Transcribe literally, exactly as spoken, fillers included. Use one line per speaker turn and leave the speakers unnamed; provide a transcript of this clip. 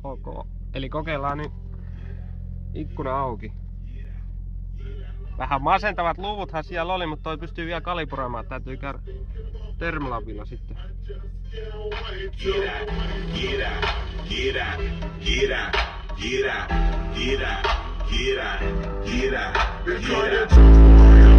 Ok. Eli kokeillaan nyt ikkuna auki. Vähän masentavat luvuthan siellä oli, mutta toi pystyy vielä kalibroimaan. Täytyy käydä Termlabilla sitten.
Get out, get out, get out, get out, get out, get out, get out, get out, get out.